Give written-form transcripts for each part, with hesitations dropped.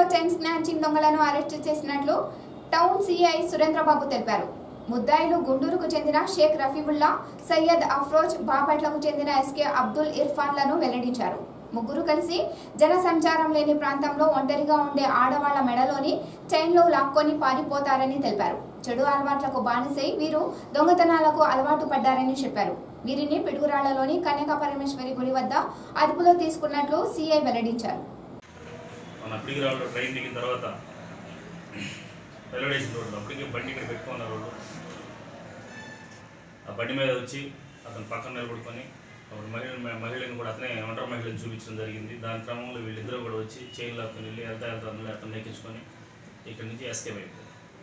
Chain snatching దొంగలను arrest చేసినట్లు town CI Surendrababu తెలిపారు. ముద్దాయిలు గుంటూరుకు చెందిన షేక్ రఫీవుల్లా, సయ్యద్ అఫ్రోజ్, బాపట్లకు చెందిన ఎస్కే అబ్దుల్ ఇర్ఫాన్లను వెల్లడించారు. ముగ్గురు కలిసి జనసంచారం లేని ప్రాంతంలో ఒంటరిగా ఉండే ఆడవాళ్ల మెడలోని చైన్లు లాక్కొని పారిపోతారని తెలిపారు. చెడు అలవాట్లకు బానిసై వీరు దొంగతనాలకు అలవాటు పడ్డారని చెప్పారు. వీరిని పిడుగురాళ్లలోని కన్యకా పరమేశ్వరి గుడి వద్ద అదుపులో తీసుకున్నట్లు సిఐ వెల్లడించారు. మన పిడుగురాళ్లలో ట్రైన్ దిగిన తర్వాత వెల్లడేసిన రోడ్డు అప్పటికే బండి ఇక్కడ పెట్టుకున్నారు. రోడ్డు ఆ బండి మీద వచ్చి అతను పక్కన నిలబడుకొని మహిళను కూడా అతనే ఒంటరి మహిళను చూపించడం జరిగింది. దాని క్రమంలో వీళ్ళిద్దరూ కూడా వచ్చి చైన్ లాక్కొని వెళ్ళి వెళ్తా అందులో అతను ఎక్కించుకొని ఇక్కడి నుంచి ఎస్కేప్ అయిపోయారు.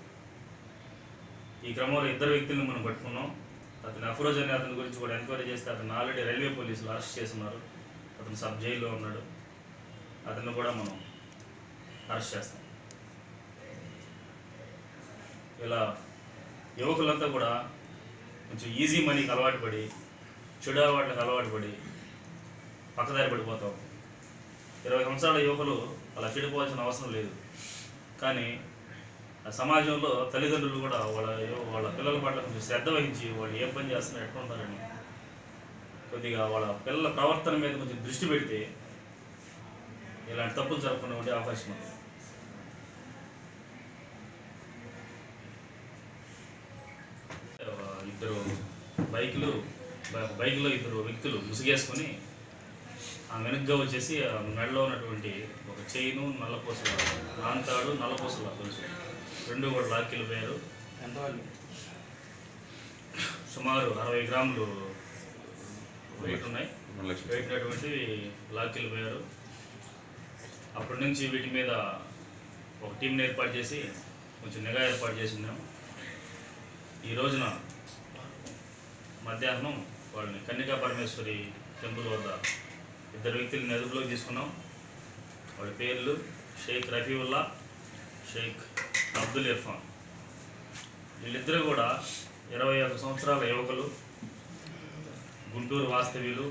ఈ క్రమంలో ఇద్దరు వ్యక్తులను మనం పట్టుకున్నాం. అతను అఫ్రోజ్ అనే అతని గురించి కూడా ఎంక్వైరీ చేస్తే అతను ఆల్రెడీ రైల్వే పోలీసులు అరెస్ట్ చేస్తున్నారు. అతను సబ్ జైల్లో ఉన్నాడు. అతన్ని కూడా మనం అరెస్ట్ చేస్తాం. ఇలా యువకులంతా కూడా కొంచెం ఈజీ మనీకి అలవాటు పడి చెడు అలవాట్లకు అలవాటు పడి పక్కదారి పడిపోతాం. 20 సంవత్సరాల యువకులు అలా చెడిపోవాల్సిన అవసరం లేదు. కానీ సమాజంలో తల్లిదండ్రులు కూడా వాళ్ళ పిల్లల పట్ల కొంచెం శ్రద్ధ వహించి వాళ్ళు ఏ పని చేస్తున్నారు ఎట్లా ఉంటారని కొద్దిగా వాళ్ళ పిల్లల ప్రవర్తన మీద కొంచెం దృష్టి పెడితే ఇలాంటి తప్పులు జరగకుండా ఉండే అవకాశం ఉంది. ఇద్దరు బైక్లో ఇద్దరు వ్యక్తులు ముసుగేసుకొని ఆ వెనుగ్గా వచ్చేసి ఆ మెడలో ఉన్నటువంటి ఒక చైను నల్లపూసల రాంతాడు నల్లపూసల తెలుసు రెండు కూడా లాక్కెళ్ళిపోయారు. సుమారు 60 గ్రాములు వెయిట్ ఉన్నాయి. వెయిట్ ఉన్నటువంటి లాక్కెళ్ళిపోయారు. అప్పటి నుంచి వీటి మీద ఒక టీంని ఏర్పాటు చేసి కొంచెం నిఘా ఏర్పాటు చేసి ఉన్నాం. ఈ రోజున మధ్యాహ్నం వాళ్ళని కన్యకా పరమేశ్వరి టెంపుల్ వద్ద ఇద్దరు వ్యక్తులని అదుపులోకి తీసుకున్నాం. వాళ్ళ పేర్లు షేక్ రఫీవుల్లా, షేక్ అబ్దుల్ ఇర్ఫాన్. వీళ్ళిద్దరూ కూడా 21 సంవత్సరాల యువకులు, గుంటూరు వాస్తవ్యులు.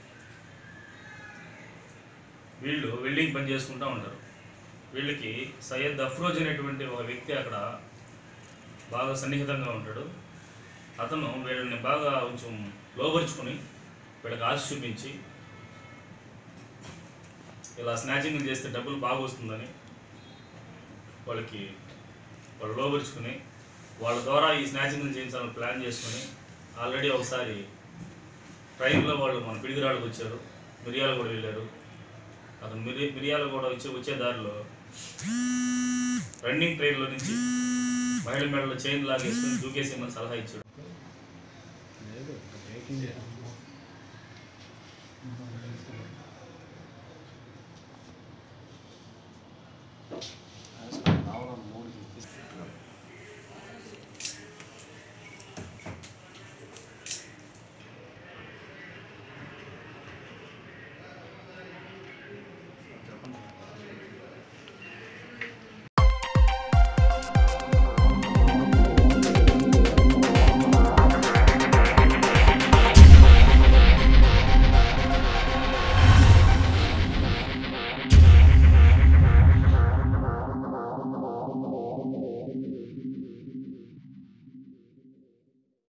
వీళ్ళు వెల్డింగ్ పని చేసుకుంటూ ఉంటారు. వీళ్ళకి సయ్యద్ అఫ్రోజ్ అనేటువంటి ఒక వ్యక్తి అక్కడ బాగా సన్నిహితంగా ఉంటాడు. అతను వీళ్ళని బాగా కొంచెం లోపరుచుకొని వీళ్ళకి ఆశ చూపించి ఇలా స్నాచింగ్ చేస్తే డబ్బులు బాగా వస్తుందని వాళ్ళు లోపరుచుకుని వాళ్ళ ద్వారా ఈ స్నాచింగ్ చేయించాలని ప్లాన్ చేసుకొని ఆల్రెడీ ఒకసారి ట్రైన్లో వాళ్ళు మన పిడుగురాళ్ళకి వచ్చారు. మిరియాలు కూడా వెళ్ళారు. అతను మిరియాలు కూడా వచ్చే దారిలో రన్నింగ్ ట్రైన్లో నుంచి మహిళ మెడలో చైన్ లాగేసుకుని దూకేసేమని సలహా ఇచ్చాడు.